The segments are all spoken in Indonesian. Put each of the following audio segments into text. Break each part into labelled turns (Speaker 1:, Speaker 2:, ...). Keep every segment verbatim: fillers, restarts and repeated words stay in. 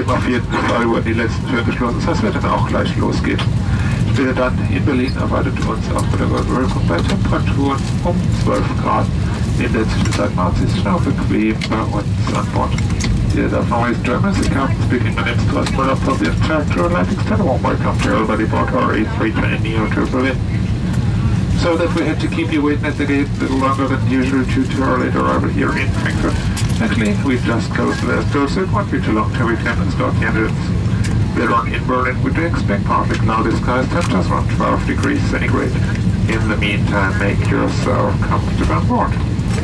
Speaker 1: geben auf jeden Fall über die letzten Türen geschlossen. Das heißt, wird dann auch gleich losgehen. Später dann in Berlin erwartet uns auch bei der World Welcome bei Temperaturen um zwölf Grad. In der Zwischenzeit macht es sich auch bequem bei uns an Bord. Here the noise Germans account speaking my name is Thomas Muller from the Tractor Atlantic Stand. Warm welcome to everybody aboard our A three twenty neo to Berlin. So that we had to keep you waiting at the gate a little longer than usual due to our late arrival here in Frankfurt. Actually, we just closed the last door, so it won't be too long till we can install candidates. Later on in Berlin, we do expect partly cloudy skies, temperatures around twelve degrees centigrade. In the meantime, make yourself comfortable on board.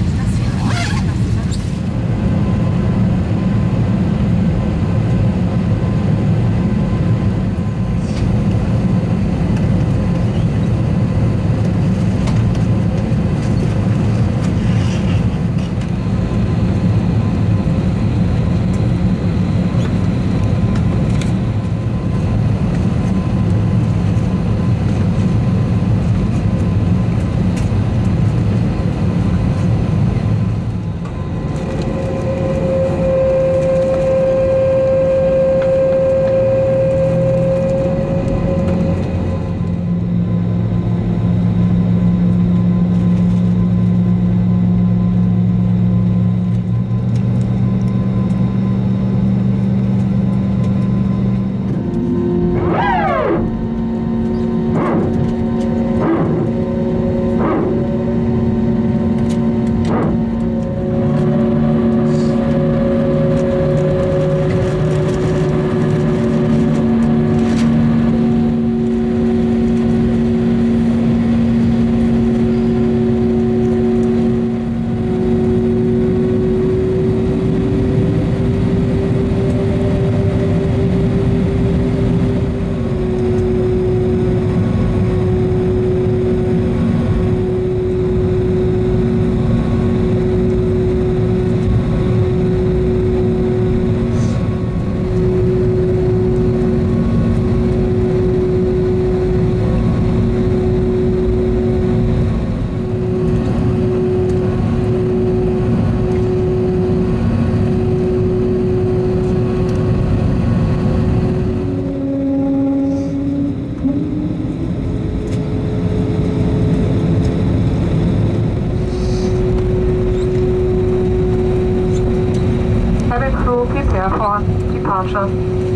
Speaker 2: Departure.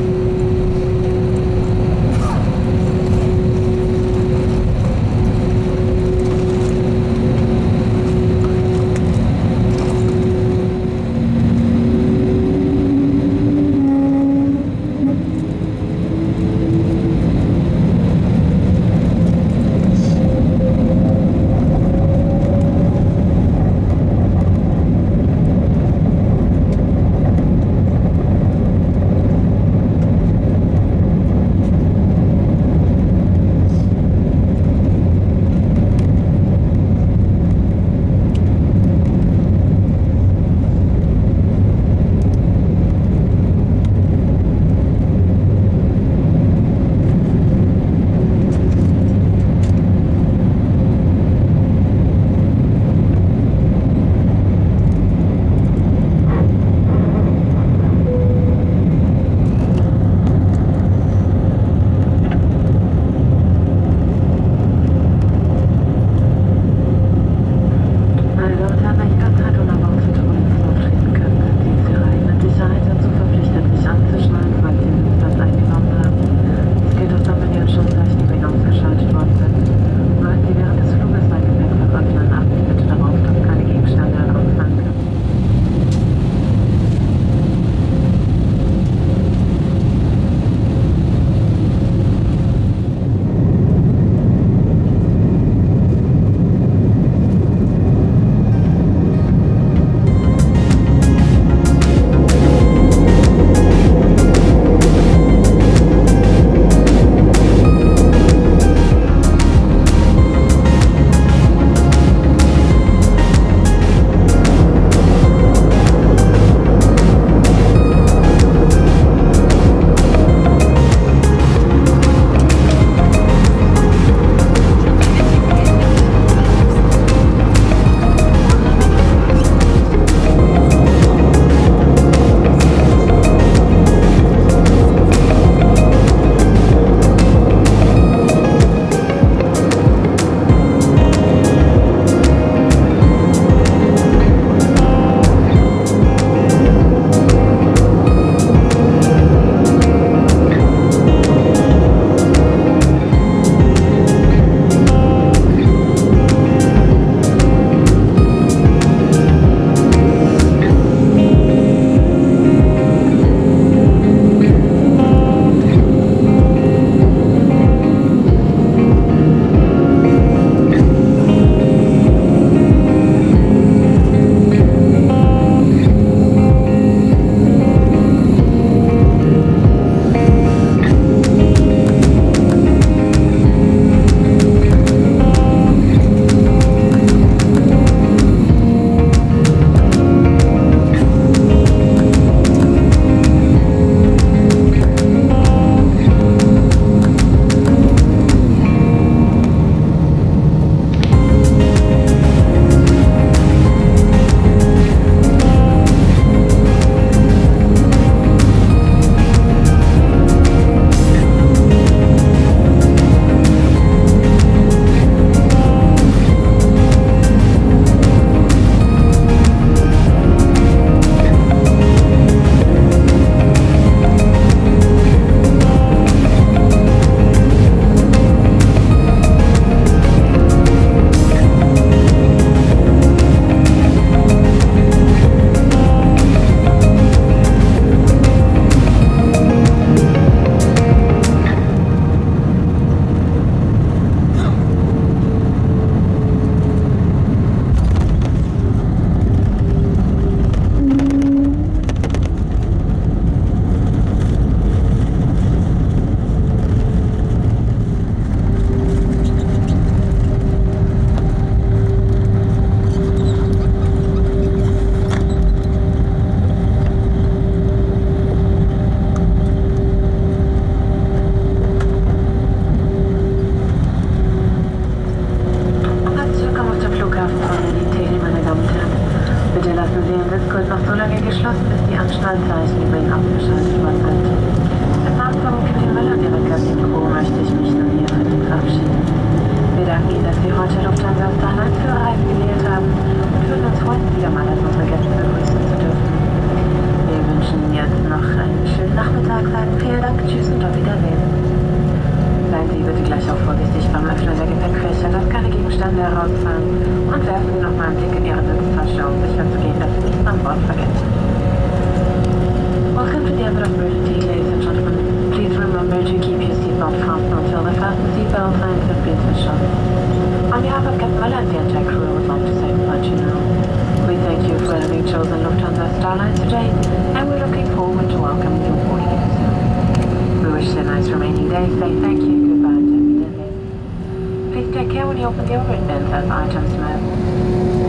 Speaker 2: Schnallzeichen übrigens abgeschaltet worden sind. Im Namen von Captain Müller und ihrer Gattin Crew möchte ich mich nun hier für Sie verabschieden. Wir danken Ihnen, dass Sie heute Lufthansa Starlines für Ihre Reise gewählt haben und würden uns freuen, wieder mal als unsere Gäste begrüßen zu dürfen. Wir wünschen Ihnen jetzt noch einen schönen Nachmittag, sagen vielen Dank, tschüss und auf Wiedersehen. Seien Sie bitte gleich auch vorsichtig beim Öffnen der Gepäckfächer, dass keine Gegenstände herausfallen, und werfen Sie noch mal einen Blick in Ihre Sitztasche, um sicherzugehen, dass Sie nichts an Bord vergessen. Welcome to the end of emergency, ladies and gentlemen. Please remember to keep your seatbelt fastened until the fasten seatbelt signs have been switched on. On behalf of Captain Müller and the entire crew, I would like to say goodbye to you now. We thank you for having chosen Lufthansa Starlines today, and we're looking forward to welcoming you aboard again soon. We wish you a nice remaining day, say thank you, goodbye, and have a good day. Please take care when you open the overhead bins as items move.